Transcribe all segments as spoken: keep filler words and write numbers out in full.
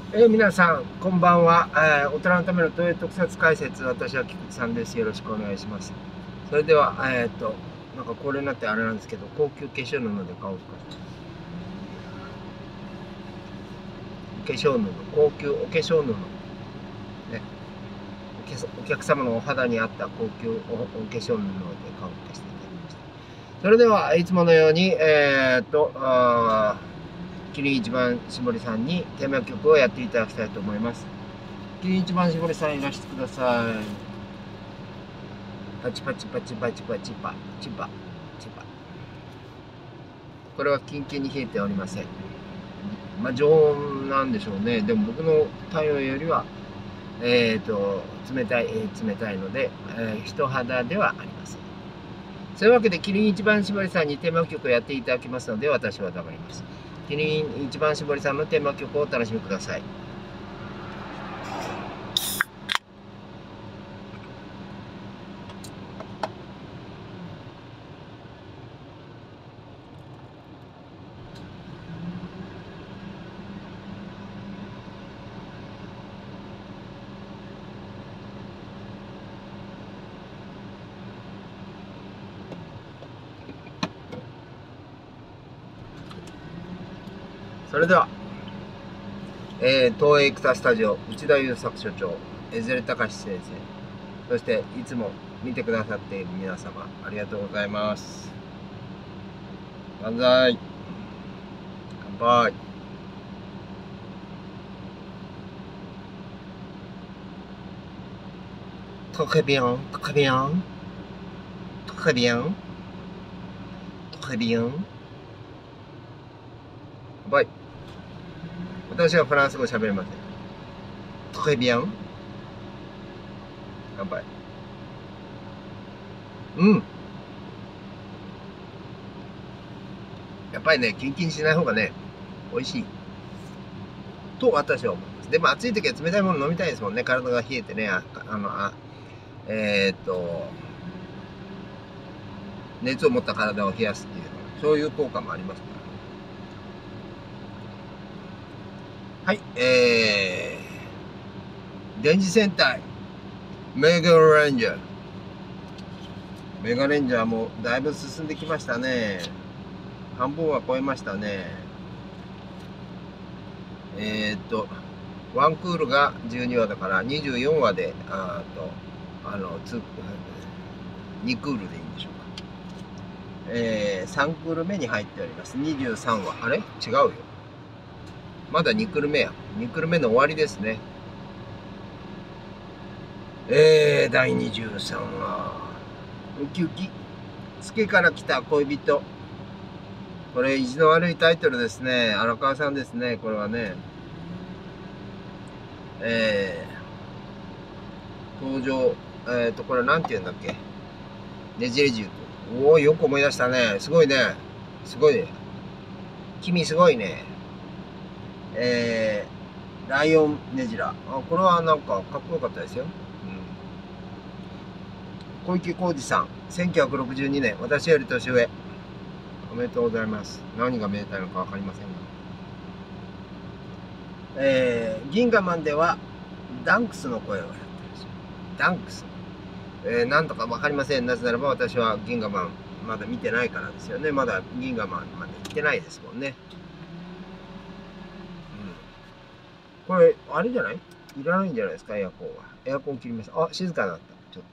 えー、皆さん、こんばんは。えー、大人のための東映特撮解説、私は菊池さんです。よろしくお願いします。それでは、えー、っと、なんかこれになってあれなんですけど、高級化粧布で買おうか。お化粧布、高級お化粧布。ね、お客様のお肌に合った高級おお化粧布で買おうとしていただきました。それでは、いつものように、えー、っと、あキリン一番搾りさんにテーマ曲をやっていただきたいと思います。キリン一番搾りさんいらしてください。パチパチパチパチパチパチパチパ。これはキンキンに冷えておりません。まあ常温なんでしょうね。でも僕の体温よりはえっ、ー、と冷たい、えー、冷たいので、えー、人肌ではありません。そういうわけでキリン一番搾りさんにテーマ曲をやっていただきますので、私は黙ります。キリン一番搾りさんのテーマ曲をお楽しみください。それでは、えー、東映エクタスタジオ内田優作所長、江連隆先生、そしていつも見てくださっている皆様、ありがとうございます。万歳。乾杯。Très bien, très bien, très bien, très bien。乾杯。私はフランス語喋れません。Très bien。乾杯。うん。やっぱりね、キンキンしない方がね、美味しい。と私は思います。でも暑い時は冷たいもの飲みたいですもんね。体が冷えてね、ああの、あえー、っと、熱を持った体を冷やすっていう、そういう効果もありますから。はい、えー、電磁戦隊、メガレンジャー。メガレンジャーもだいぶ進んできましたね。半分は超えましたね。えー、っと、ワンクールがじゅうにわだからにじゅうよんわで、あと、あの、にクールでいいんでしょうか。えー、さんクール目に入っております。にじゅうさんわ。あれ違うよ。まだにクール目や。にクール目の終わりですね。えー、だいにじゅうさんわ。ウキウキ。月から来た恋人。これ、意地の悪いタイトルですね。荒川さんですね、これはね。えー、登場。えっ、ー、と、これなんて言うんだっけ。ねじれ銃。おお、よく思い出したね。すごいね。すごいね。君すごいね。えー、ライオンネジラ。あ、これはなんかかっこよかったですよ。うん、小池浩二さん、せんきゅうひゃくろくじゅうにねん、私より年上。おめでとうございます。何がめでたいのかわかりませんが。えー、銀河マンでは、ダンクスの声をやってるんですよ。ダンクス。えー、なんとかわかりません。なぜならば私は銀河マンまだ見てないからですよね。まだ銀河マンまで行ってないですもんね。うん、これ、あれじゃない？いらないんじゃないですか、エアコンは。エアコン切りました。あ、静かになった。ちょっ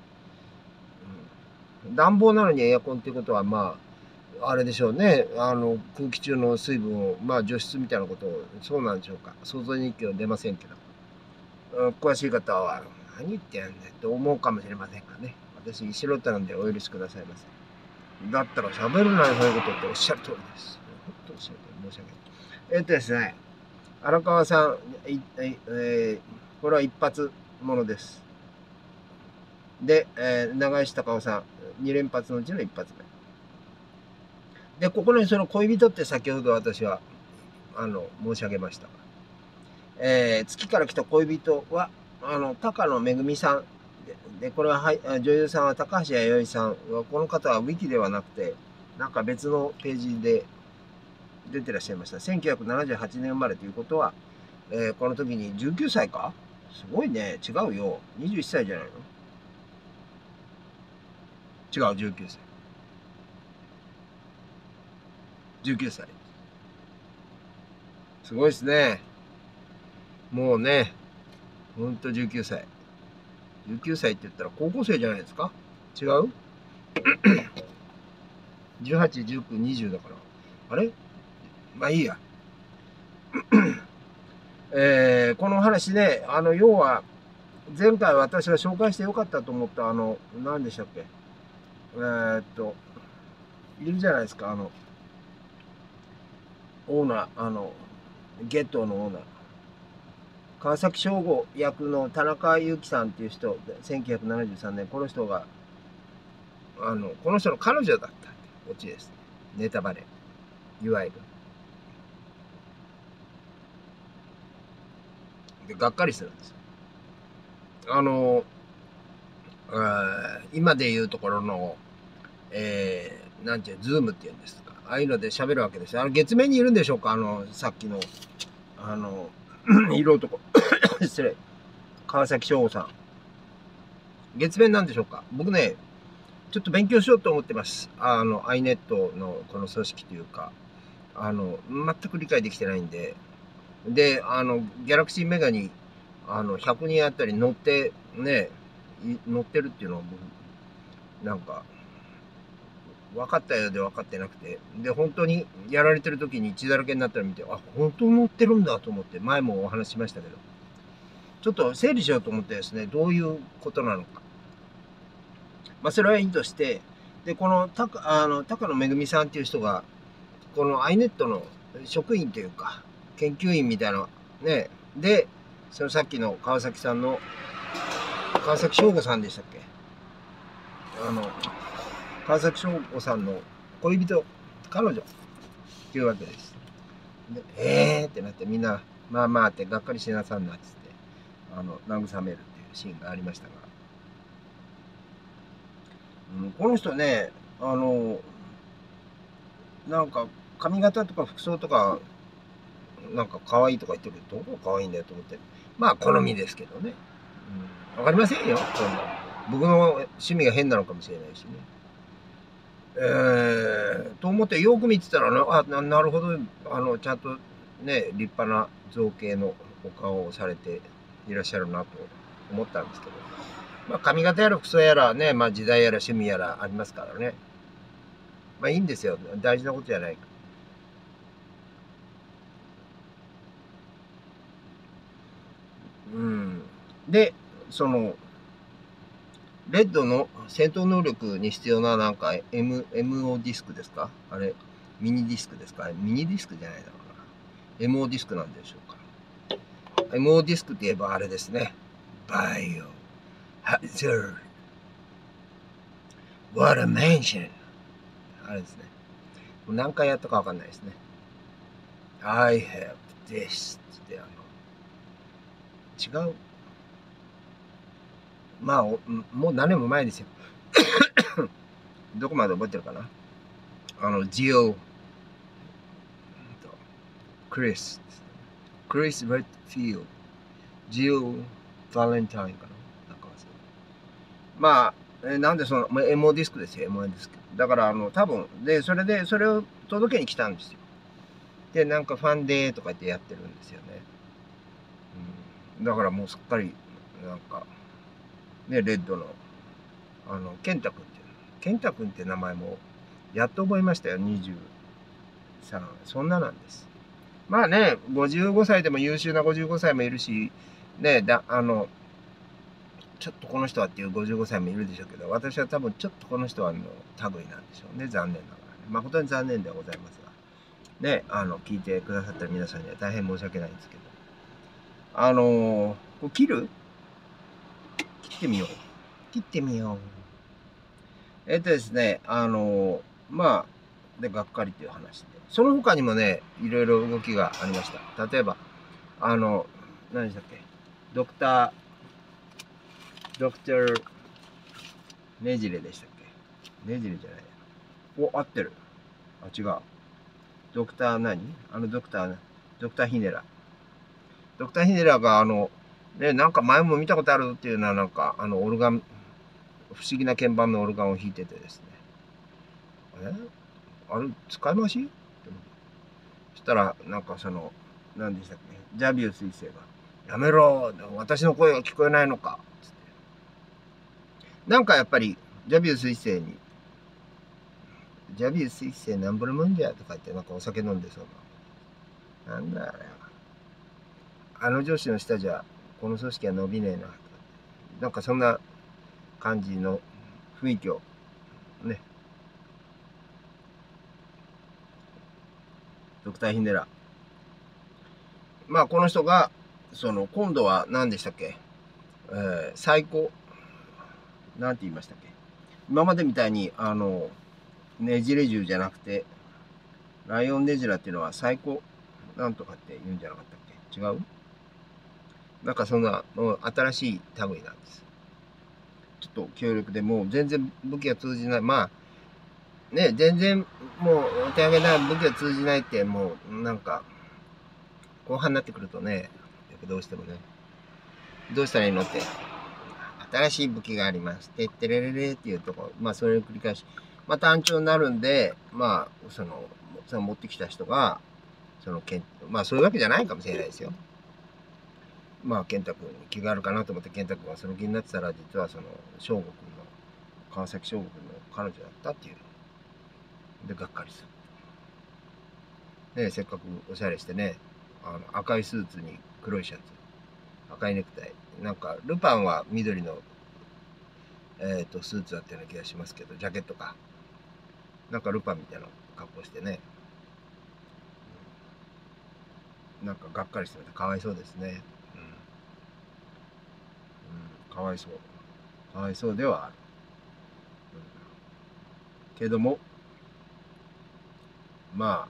と。うん、暖房なのにエアコンっていうことは、まあ、あれでしょうね。あの、空気中の水分を、まあ、除湿みたいなことを、そうなんでしょうか。想像日記は出ませんけど。詳しい方は、何言ってんねんと思うかもしれませんがね。私、素人なんでお許しくださいませ。だったら喋るなよ、そういうことっておっしゃる通りです。本当おっしゃる通り、申し訳ない。えっとですね、荒川さん、えー、これは一発ものです。で、えー、長石隆夫さん、に連発のうちの一発目。で、ここにその恋人って先ほど私は、あの、申し上げました。えー、月から来た恋人は、あの、高野めぐみさん。で、これは、はい、女優さんは高橋弥生さん。この方はウィキではなくて、なんか別のページで出てらっしゃいました。せんきゅうひゃくななじゅうはちねん生まれということは、 えーこの時にじゅうきゅうさいか、すごいね。違うよ。にじゅういっさいじゃないの。違う、じゅうきゅうさい。じゅうきゅうさい。すごいですね。もうね、ほんとじゅうきゅうさい。じゅうきゅうさいって言ったら高校生じゃないですか。違う？ じゅうはち、じゅうきゅう、にじゅうだから。あれ？まあいいや。えーこの話ね、あの、要は、前回私が紹介してよかったと思った、あの、何でしたっけ？えーっと、いるじゃないですか、あの、オーナー、あの、ゲットーのオーナー。川崎翔吾役の田中裕樹さんっていう人、せんきゅうひゃくななじゅうさんねん、この人が、あの、この人の彼女だった。オチです。ネタバレ。いわゆる。で、がっかりするんですよ。あの、あ今で言うところの、えー、なんていう、ズームっていうんですか。ああいうので喋るわけですよ。あの、月面にいるんでしょうか、あの、さっきの、あの、色男。失礼。川崎翔吾さん。月面なんでしょうか。僕ね、ちょっと勉強しようと思ってます。あの、アイネットのこの組織というか、あの、全く理解できてないんで。で、あの、ギャラクシーメガに、あの、ひゃくにんあたり乗って、ね、乗ってるっていうのは僕、なんか、分かったようで分かってなくて、で、本当にやられてる時に血だらけになったら見て、あ、本当に乗ってるんだと思って、前もお話ししましたけど、ちょっと整理しようと思ってですね、どういうことなのか。まあ、それはいいとして、で、この、たあの高野めぐみさんっていう人が、この アイネット の職員というか、研究員みたいな、ね、で、そのさっきの川崎さんの、川崎翔吾さんでしたっけ？あの、川崎翔吾さんの恋人、彼女っていうわけです。で、えーってなって、みんな、まあまあってがっかりしなさんなっつって、あの、慰めるっていうシーンがありましたが、うん、この人ね、あの、なんか、髪型とか服装とか、なんか可愛いとか言ってるけど、どこが可愛いんだよと思って。まあ、好みですけどね。うん、わかりませんよ、そんな。僕の趣味が変なのかもしれないしね。えー、と思ってよく見てたらね、あ、な、なるほど、あの、ちゃんとね、立派な造形のお顔をされていらっしゃるなと思ったんですけど。まあ、髪型やら服装やらね、まあ、時代やら趣味やらありますからね。まあ、いいんですよ。大事なことじゃないか。うん。で、その、レッドの戦闘能力に必要ななんか M、エムオー ディスクですか？あれ、ミニディスクですか？ミニディスクじゃないだろうな。エムオー ディスクなんでしょうか。エムオー ディスクって言えばあれですね。バイオ、ハザード、What a mansion。あれですね。何回やったかわかんないですね。I have this ってあの、違う。まあ、もう何年も前ですよ。どこまで覚えてるかな？あの、ジオ、クリス、クリス・レッドフィールド、ジオ・バレンタインかな、なんかまあ、えなんでその、まあ、エムオー ディスクですよ、エムオー ディスク。だから、あの、多分、で、それで、それを届けに来たんですよ。で、なんかファンデーとか言ってやってるんですよね。うん、だからもうすっかり、なんか、ね、レッドの、あの、ケンタ君っていう、ケンタ君って名前も、やっと覚えましたよ、にじゅうさん。そんななんです。まあね、ごじゅうごさいでも優秀なごじゅうごさいもいるし、ね、だ、あの、ちょっとこの人はっていうごじゅうごさいもいるでしょうけど、私は多分ちょっとこの人はあの類なんでしょうね。残念ながらね。誠に残念ではございますが。ね、あの、聞いてくださった皆さんには大変申し訳ないんですけど。あのー、これ切る？切ってみよう。切ってみよう。えっとですね、あのー、まあ、で、がっかりという話で。その他にもね、いろいろ動きがありました。例えば、あの、何でしたっけ？ドクター、ドクター、ねじれでしたっけ？ねじれじゃない。お、合ってる。あ、違う。ドクター何？あのドクター、ドクターヒネラ。 ドクター・ヒネラーが、あの、ね、なんか前も見たことあるっていうのは、なんか、あの、オルガン、不思議な鍵盤のオルガンを弾いててですね。えあれ、使い回しそしたら、なんかその、何でしたっけ、ジャビウス一世が、やめろ、私の声が聞こえないのか、つって。なんかやっぱり、ジャビウス一世に、ジャビウス一世なんぼのもんじゃとか言って、なんかお酒飲んでそうな。なんだあれ。あの上司の下じゃ、この組織は伸びねえな。なんかそんな感じの雰囲気を、ね。ドクター・ヒンデラ。まあ、この人が、その、今度は何でしたっけ、えー、最高、なんて言いましたっけ、今までみたいに、あの、ねじれ銃じゃなくて、ライオンネジラっていうのは最高、なんとかって言うんじゃなかったっけ、違う、なんかそんな、もう新しい類なんです。ちょっと強力で、もう全然武器が通じない。まあ、ね、全然もうお手上げない武器が通じないって、もうなんか、後半になってくるとね、やっぱどうしてもね、どうしたらいいのって、新しい武器があります。てってれれれっていうところ、まあそれを繰り返し、まあ単調になるんで、まあその、その持ってきた人が、その、まあそういうわけじゃないかもしれないですよ。まあ健太君に気があるかなと思って健太君がその気になってたら、実はその、翔吾君の、川崎翔吾君の彼女だったっていう。で、がっかりする。ね、せっかくおしゃれしてね、あの赤いスーツに黒いシャツ、赤いネクタイ。なんか、ルパンは緑の、えっと、スーツだったような気がしますけど、ジャケットか。なんかルパンみたいな格好してね。なんかがっかりしててかわいそうですね。うん。うん、かわいそう。かわいそうではある。うん、けども、まあ、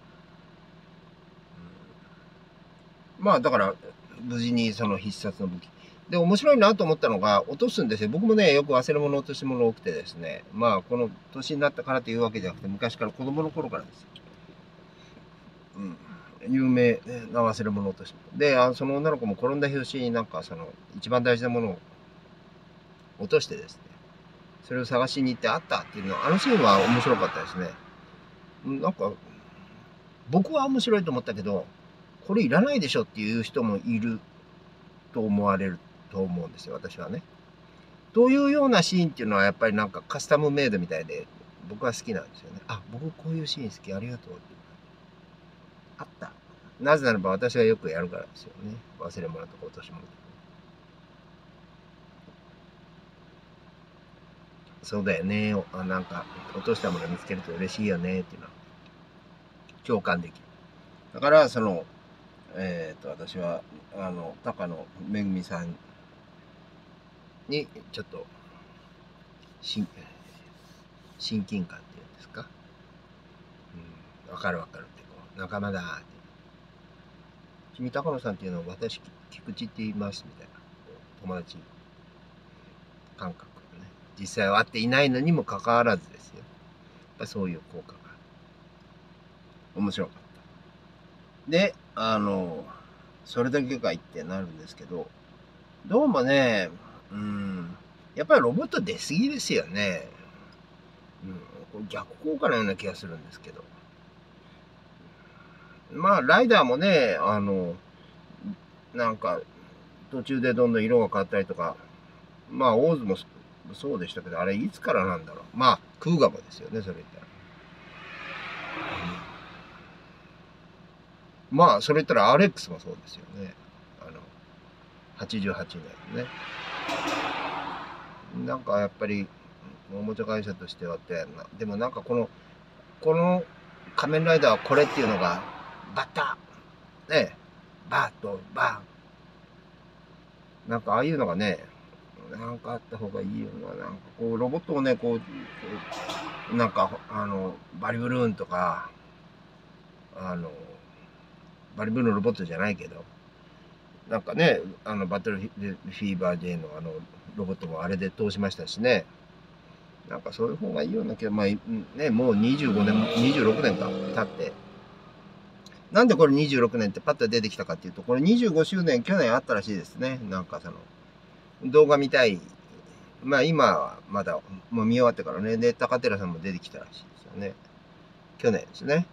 うん、まあだから、無事にその必殺の武器。で、面白いなと思ったのが、落とすんですよ。僕もね、よく忘れ物落とし物多くてですね。まあ、この年になったからというわけじゃなくて、昔から子供の頃からですよ。うん。有名な忘れ物落とし物。で、あその女の子も転んだ拍子になんかその、一番大事なものを落としてですね、それを探しに行ってあったっていうのは、あのシーンは面白かったですね。なんか、僕は面白いと思ったけど、これいらないでしょっていう人もいると思われると思うんですよ、私はね。というようなシーンっていうのはやっぱりなんかカスタムメイドみたいで、僕は好きなんですよね。あ、僕こういうシーン好き、ありがとうって。あった。なぜならば私がよくやるからですよね。忘れ物とか落とし物とか。そうだよね。あ、なんか落としたもの見つけると嬉しいよねっていうのは共感できる。だから、その、えっと、私は、あの、高野めぐみさんに、ちょっと、親親近感っていうんですか。うん、わかるわかるって、こう、仲間だって。君、高野さんっていうのは私、菊池って言いますみたいな。友達感覚ね。実際は会っていないのにもかかわらずですよ。やっぱそういう効果が。面白かった。で、あの、それだけかいってなるんですけど、どうもね、うん、やっぱりロボット出過ぎですよね。うん、逆効果のような気がするんですけど。まあ、ライダーもね、あの、なんか、途中でどんどん色が変わったりとか、まあ、オーズもそうでしたけど、あれいつからなんだろう。まあ、クーガもですよね、それ言ったら。うん、まあ、それ言ったら アールエックス もそうですよね。あの、はちじゅうはちねんね。なんかやっぱり、おもちゃ会社としてはって、でもなんかこの、この仮面ライダーはこれっていうのが、バッタね、バーとバーなんかああいうのがね、なんかあった方がいいよな。なんかこう、ロボットをね、こう、なんか、あの、バリブルーンとか、あの、バリブルーンのロボットじゃないけど、なんかね、あの、バトルフィーバー J のあの、ロボットもあれで通しましたしね。なんかそういう方がいいような気が、まあ、ね、もうにじゅうごねん、にじゅうろくねんか経って、 なんでこれにじゅうろくねんってパッと出てきたかっていうと、これにじゅうごしゅうねん去年あったらしいですね。なんかその、動画見たい。まあ今はまだ、もう見終わってからね。で、高寺さんも出てきたらしいですよね。去年ですね。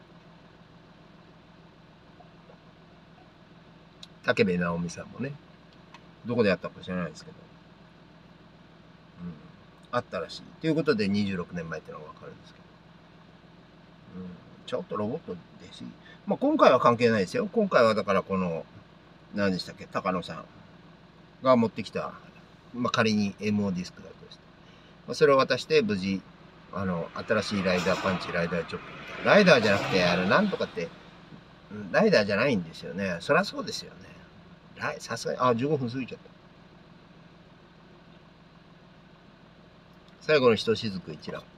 武部直美さんもね。どこでやったか知らないですけど。うん。あったらしい。ということでにじゅうろくねんまえってのがわかるんですけど。うん。ちょっとロボットですし。まあ今回は関係ないですよ。今回はだからこの、何でしたっけ、高野さんが持ってきた、まあ仮に エムオー ディスクだとして。まあ、それを渡して無事、あの、新しいライダーパンチ、ライダーチョップみたいな。ライダーじゃなくて、あの、なんとかって、ライダーじゃないんですよね。そりゃそうですよね。ライ、さすがに、あ、じゅうごふん過ぎちゃった。最後のひとしずく一覧。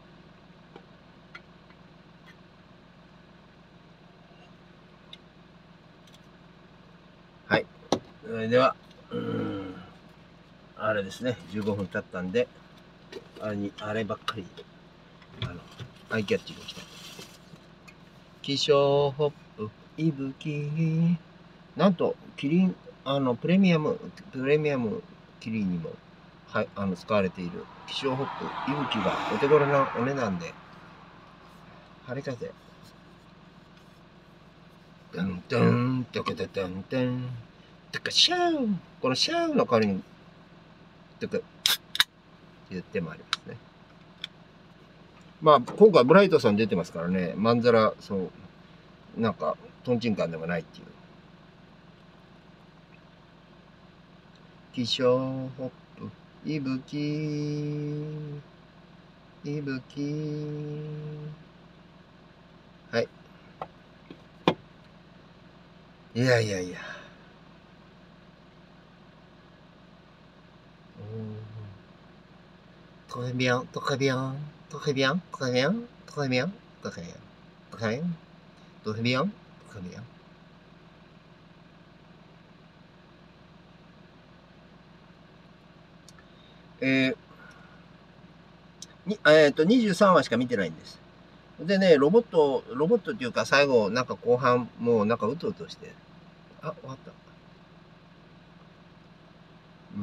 はい。それでは、うーん、あれですね、じゅうごふん経ったんで、あれに、あればっかり、あの、アイキャッチが来た。気象ホップ、いぶき。なんと、キリン、あの、プレミアム、プレミアムキリンにも、はい、あの、使われている気象ホップ、いぶきがお手頃なお値段で、晴れ風。ドンドン、ドカドドンドン、ドカシャー。このシャーの代わりに、ドカ、って言ってもありますね。まあ、今回ブライトさん出てますからね、まんざら、そう、なんか、トンチンカンでもないっていう。気象ホップ、いぶき、いぶき。はい。いやいやいや。Très bien, très bien, très bien, très bien, très bien, très bien, très bien, très bien, très bien. えー、に、えっと、にじゅうさんわしか見てないんです。でね、ロボット、ロボットっていうか最後、なんか後半、もうなんかうとうとして。あ、終わった。うん、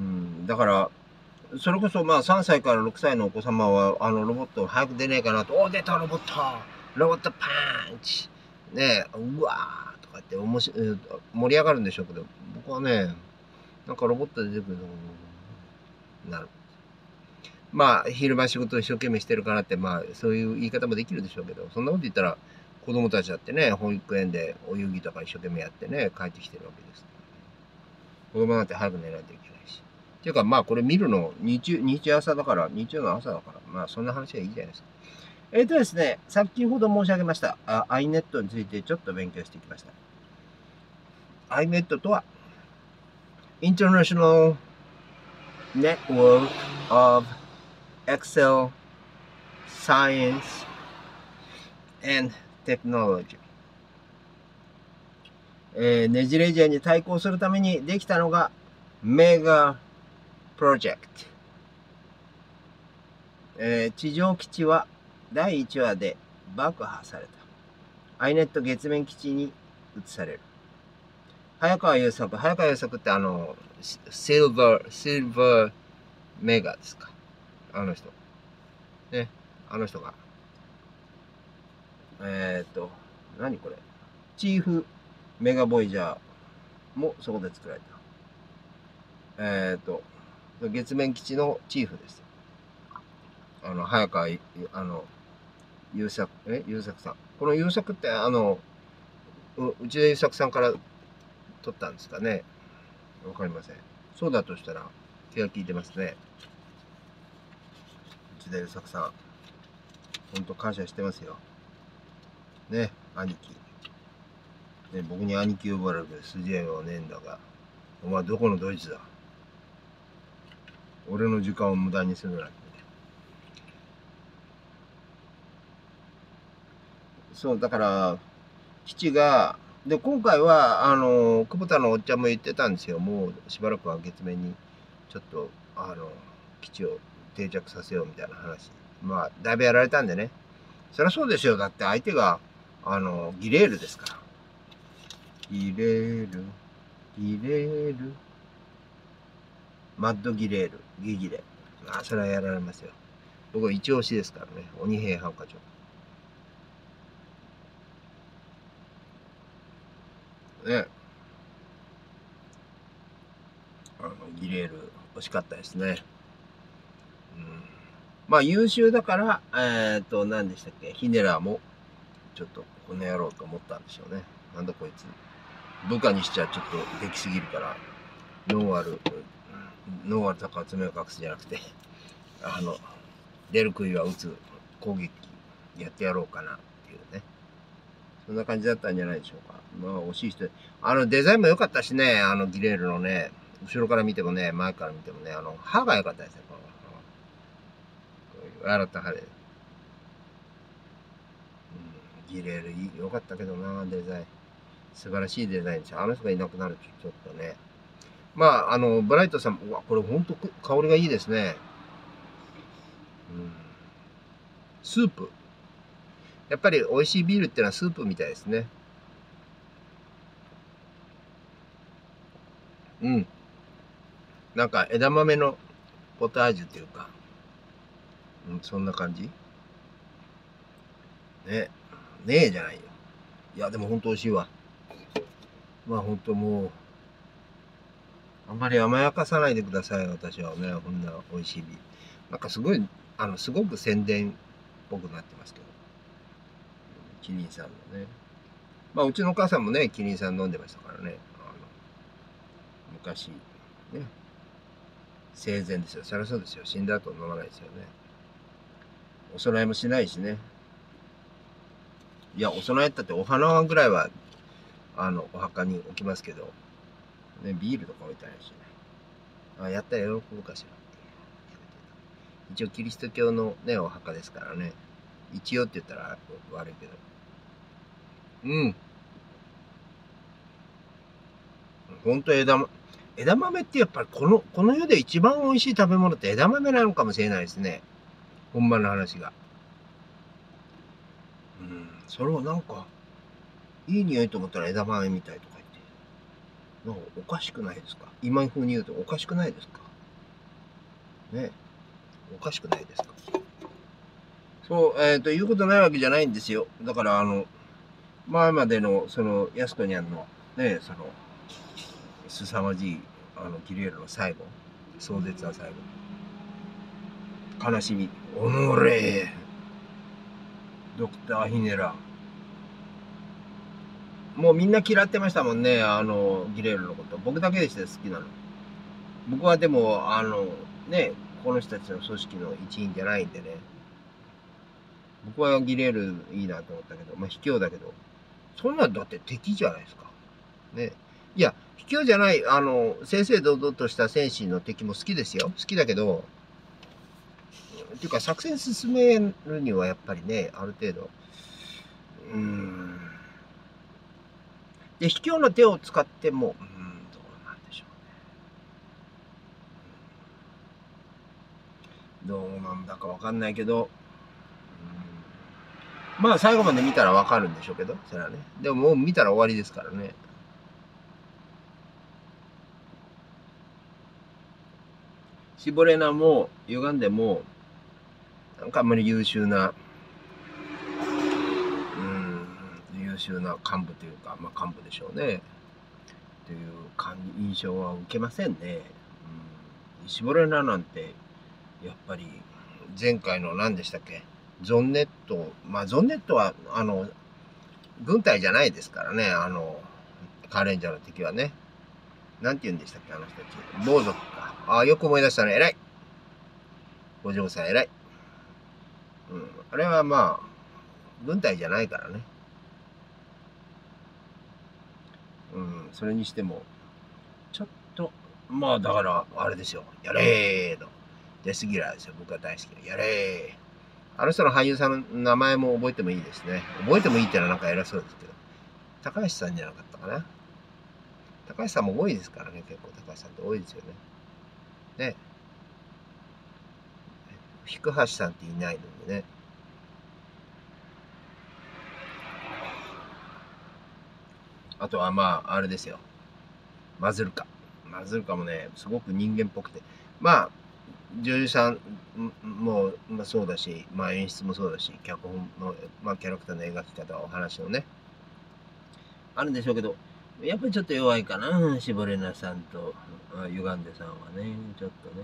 だから、それこそまあさんさいからろくさいのお子様は、あのロボット早く出ねえかなと、お、出たロボットロボットパンチねえ、うわーとかって面白い、盛り上がるんでしょうけど、僕はね、なんかロボット出てくるの、なる。まあ、昼間仕事を一生懸命してるからって、まあ、そういう言い方もできるでしょうけど、そんなこと言ったら、子供たちだってね、保育園でお遊戯とか一生懸命やってね、帰ってきてるわけです。子供なんて早く寝ないといけないし。っていうか、まあ、これ見るの、日、日朝だから、日曜の朝だから、まあ、そんな話はいいじゃないですか。えっとですね、先ほど申し上げました、あ アイネット についてちょっと勉強してきました。アイネット とは、International Network of Excel Science and Technology。えー、ネジレジアに対抗するためにできたのがメガプロジェクト。えー、地上基地はだいいちわで爆破された。アイネット 月面基地に移される。早川優作、早川優作ってあの、シルバー、シルバーメガですか。あの人。ね。あの人が。えー、っと、何これ。チーフメガボイジャーもそこで作られた。えー、っと、月面基地のチーフです。あの、早川、あの、優作、え優作さん。この優作って、あの、内田優作さんから取ったんですかね。わかりません。そうだとしたら、気が利いてますね。内田優作さん。ほんと感謝してますよ。ね、兄貴。ね、僕に兄貴呼ばれる筋合いはねえんだが、お前どこのドイツだ。俺の時間を無駄にするなって。そう、だから、父が、で、今回は、あの、久保田のおっちゃんも言ってたんですよ。もうしばらくは月面に、ちょっと、あの、基地を定着させようみたいな話。まあ、だいぶやられたんでね。そりゃそうですよ。だって相手が、あの、ギレールですから。 ギレール、ギレール、マッドギレール、ギギレ。あ、それはやられますよ。僕は一押しですからね。鬼平犯科帳。ね。あの、ギレール、惜しかったですね。うん。まあ、優秀だから、えっと、何でしたっけ、ヒネラーも、ちょっと、この野郎と思ったんでしょうね。なんだこいつ。部下にしちゃちょっとできすぎるから、ノーアル、ノーアルとか爪を隠すじゃなくて、あの、出る杭は打つ攻撃やってやろうかなっていうね。そんな感じだったんじゃないでしょうか。まあ、惜しい人。あの、デザインも良かったしね、あの、ギレールのね、後ろから見てもね、前から見てもね、あの、歯が良かったですね、この、こういう洗った歯で。うん、ギレールいい良かったけどな、デザイン。素晴らしいデザインですよ。あの人がいなくなるとちょっとね。まあ、あの、ブライトさん、うわ、これほんと香りがいいですね。うん、スープ。やっぱり美味しいビールってのはスープみたいですね。うん。なんか枝豆のポタージュっていうか、うん、そんな感じね。ねえじゃないよ。いや、でもほんと美味しいわ。まあほんともう、あんまり甘やかさないでください、私はね。こんな美味しいビール。なんかすごい、あの、すごく宣伝っぽくなってますけど。キリンさんのね。まあうちのお母さんもね、キリンさん飲んでましたからね。あの昔、ね。生前ですよ。そりゃそうですよ。死んだ後飲まないですよね。お供えもしないしね。いや、お供えったってお花ぐらいは、あの、お墓に置きますけど、ね、ビールとか置いてないしね。あ、やったら喜ぶかしら。一応キリスト教のね、お墓ですからね。一応って言ったら悪いけど。うん。ほんと枝豆、枝豆ってやっぱりこの、この世で一番美味しい食べ物って枝豆なのかもしれないですね。ほんまの話が。うん。それをなんか、いい匂いと思ったら枝豆みたいとか言って。なんかおかしくないですか？今風に言うとおかしくないですか？ね。おかしくないですか？そう、えっ、ー、と、言うことないわけじゃないんですよ。だから、あの、前までの、その、やすこにゃんの、ね、その、凄まじい、あの、ギレールの最後。壮絶な最後。悲しみ。おのれドクターヒネラ。もうみんな嫌ってましたもんね、あの、ギレールのこと。僕だけでしたよ、好きなの。僕はでも、あの、ね、この人たちの組織の一員じゃないんでね。僕はギレールいいなと思ったけど、まあ、卑怯だけど、そんなんだって敵じゃないですか。ね。いや、卑怯じゃない、あの、正々堂々とした戦士の敵も好きですよ。好きだけど、っていうか作戦進めるにはやっぱりね、ある程度、うーん。で、卑怯な手を使っても、うーん、どうなんでしょうね。どうなんだかわかんないけど、まあ最後まで見たらわかるんでしょうけど、それはね。でももう見たら終わりですからね。絞れなも歪んでも、なんかあんまり優秀な、うん、優秀な幹部というか、まあ幹部でしょうね。という感印象は受けませんね。うん、絞れななんて、やっぱり前回の何でしたっけ、ゾンネット、まあゾンネットは、あの、軍隊じゃないですからね、あの、カーレンジャーの敵はね。なんて言うんでしたっけ、あの人たち。暴族か。ああ、よく思い出したね。偉い。お嬢さん偉い。うん。あれはまあ、軍隊じゃないからね。うん。それにしても、ちょっと、まあだから、あれですよ。やれーの。デスギラーですよ。僕は大好きな。やれー。あの人の俳優さんの名前も覚えてもいいですね。覚えてもいいってのはなんか偉そうですけど。高橋さんじゃなかったかな。高橋さんも多いですからね。結構高橋さんって多いですよね。ね。菊橋さんっていないのでね。 あとはまあ、あれですよ。マズルカ。マズルカもね、すごく人間っぽくて。まあ、女優さんも、まあ、そうだし、まあ演出もそうだし、脚本の、まあキャラクターの描き方、お話のね、あるんでしょうけど、やっぱりちょっと弱いかな、シボレナさんと、ユガンデさんはね、ちょっとね。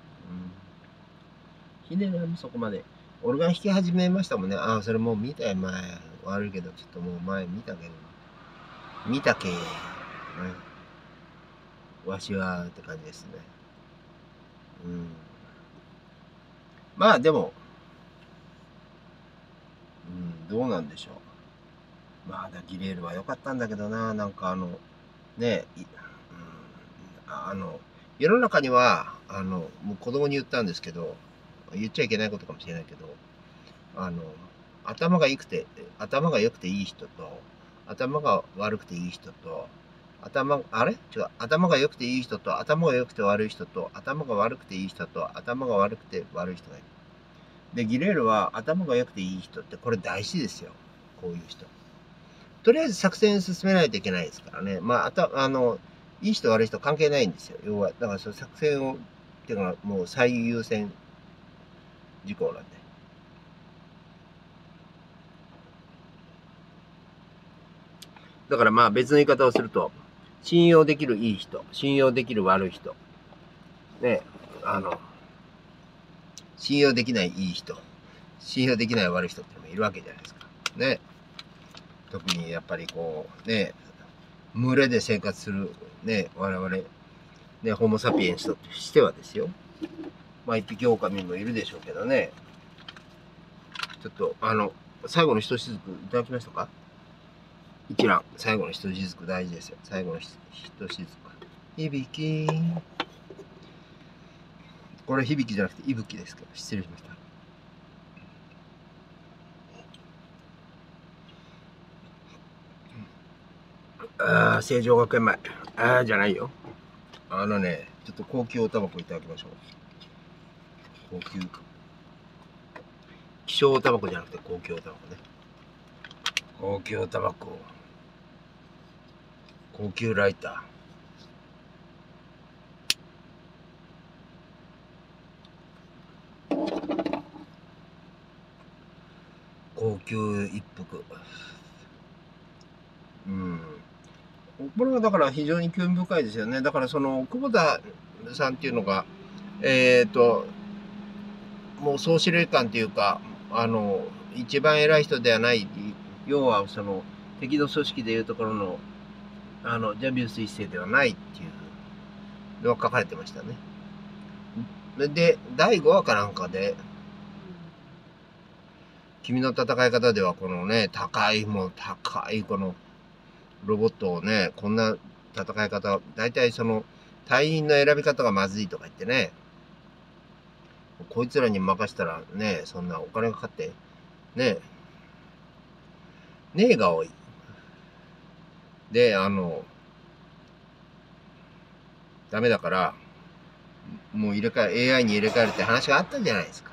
うん。ヒデラもそこまで。オルガン弾き始めましたもんね。ああ、それもう見たよ、前。悪いけど、ちょっともう前見たけど。見たけ。ね、わしはって感じですね。うん。まあでも、うん、どうなんでしょう。まあ、ギレールは良かったんだけどな、なんかあの、ね、うん、あの、世の中には、あの、もう子供に言ったんですけど、言っちゃいけないことかもしれないけど、あの、頭が良くて、頭が良くていい人と、頭が悪くていい人と、頭、あれ違う。頭が良くていい人と、頭が良くて悪い人と、頭が悪くていい人と、頭が悪くて悪い人がいる。で、ギレールは頭が良くていい人って、これ大事ですよ。こういう人。とりあえず作戦進めないといけないですからね。まあ、あた、あの、いい人悪い人関係ないんですよ。要は、だからその作戦を、っていうのはもう最優先事項なんで。だからまあ別の言い方をすると、信用できるいい人、信用できる悪い人、ね、あの、信用できないいい人、信用できない悪い人ってのもいるわけじゃないですか。ね。特にやっぱりこう、ね、群れで生活する、ね、我々、ね、ホモサピエンスとしてはですよ。まあ一匹狼もいるでしょうけどね。ちょっと、あの、最後のひとしずくいただきましたか？一覧、最後のひとしずく大事ですよ。最後のひとしずく。響き。これ響きじゃなくて、いぶきですけど、失礼しました。ああ、成城学園前。ああ、じゃないよ。あのね、ちょっと高級おタバコいただきましょう。高級。希少タバコじゃなくて高級タバコね。高級タバコ。高級ライター。高級一服。うん。これはだから非常に興味深いですよね。だからその久保田さんっていうのが、えっ、ー、と、もう総司令官っていうか、あの、一番偉い人ではない、要はその敵の組織でいうところの、あの、ジャビウス一世ではないっていうのが書かれてましたね。で、だいごわかなんかで、君の戦い方ではこのね、高い、もう高いこのロボットをね、こんな戦い方、大体その隊員の選び方がまずいとか言ってね、こいつらに任せたらね、そんなお金がかかって、ね、ねえが多い。で、あの、ダメだから、もう入れ替え、エーアイ に入れ替えるって話があったじゃないですか。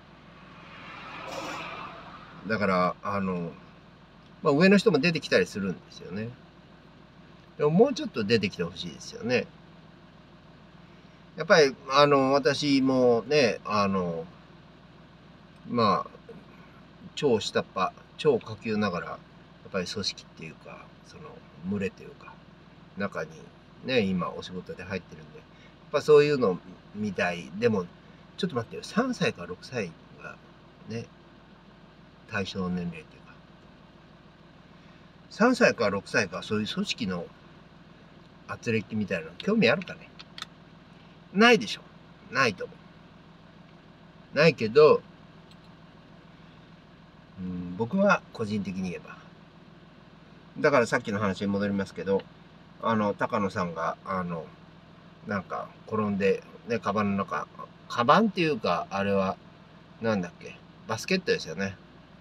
だから、あの、まあ、上の人も出てきたりするんですよね。でももうちょっと出てきてほしいですよね。やっぱり、あの、私もね、あの、まあ、超下っ端、超下級ながら、やっぱり組織っていうか、その、群れというか、中にね、今お仕事で入ってるんで、やっぱそういうのみたい。でも、ちょっと待ってよ、さんさいからろくさいがね、対象年齢というか、さんさいからろくさいかそういう組織の圧力みたいなの興味あるかね？ないでしょ。ないと思う。ないけど、うん、僕は個人的に言えば。だからさっきの話に戻りますけど、あの、高野さんが、あの、なんか転んで、ね、カバンの中、カバンっていうか、あれは、なんだっけ、バスケットですよね。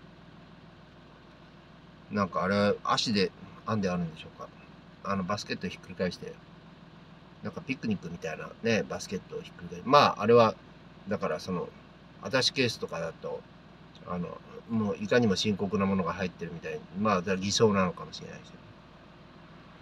なんかあれ、足で編んであるんでしょうか。あの、バスケットをひっくり返して、なんかピクニックみたいなね、バスケットをひっくり返して、まあ、あれは、だからその、アタッシュケースとかだと、あの、もういかにも深刻なものが入ってるみたいに、まあ、偽装なのかもしれないですよ。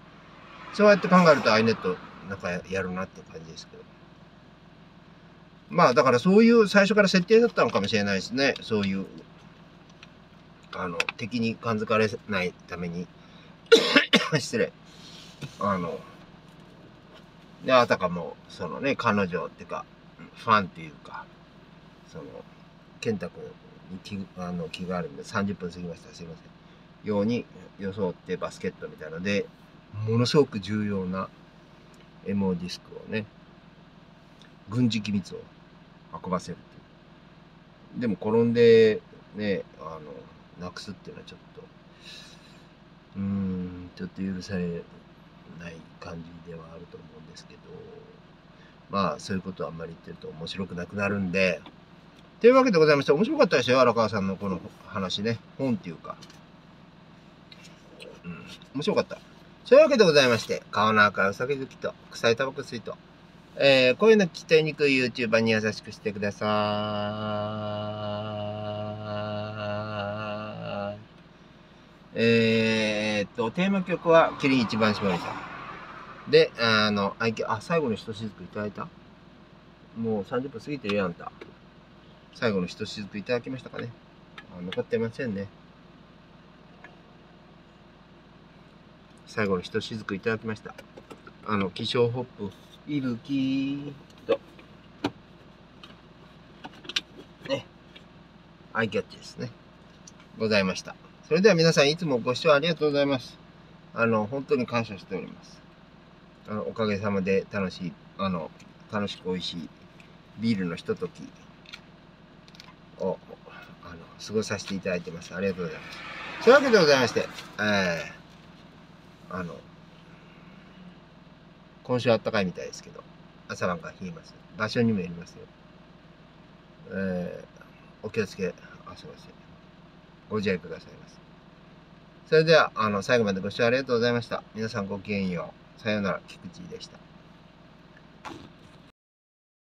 そうやって考えるとアイネットなんかやるなって感じですけど。まあだからそういう最初から設定だったのかもしれないですね。そういう、あの、敵に感づかれないために。失礼。あの、で、あたかも、そのね、彼女っていうか、ファンっていうか、その、健太君に気あの気があるんで、さんじゅっぷん過ぎました。すいません。ように装ってバスケットみたいので、ものすごく重要なエモディスクをね、軍事機密を運ばせるっていう。でも転んで、ね、あの、なくすっていうのはちょっと、うーん、ちょっと許されない感じではあると思うんですけど、まあ、そういうことはあんまり言ってると面白くなくなるんで、というわけでございまして、面白かったですよ、荒川さんのこの話ね。本っていうか。うん、面白かった。そういうわけでございまして、顔の赤いお酒好きと、臭いタバコ吸いと、えー、こういうの聞きにくい YouTuber に優しくしてください。えーっと、テーマ曲は、キリン一番搾りさん。で、あの、あ、あ最後のひとしずくいただいたもうさんじゅっぷん過ぎてるやんた。最後のひとしずくいただきましたかね。あ残ってませんね。最後のひとしずくいただきました。あの、希少ホップ、いぶきと、ね、アイキャッチですね。ございました。それでは皆さんいつもご視聴ありがとうございます。あの、本当に感謝しております。あの、おかげさまで楽しい、あの、楽しく美味しいビールのひとときを、あの、過ごさせていただいてます。ありがとうございます。そういうわけでございまして、えー、あの、今週は暖かいみたいですけど、朝晩から冷えます。場所にもよりますよ。えー、お気をつけ、あ、すいません。ご自愛くださいませ。それでは、あの、最後までご視聴ありがとうございました。皆さんごきげんよう。さようなら、菊池でした。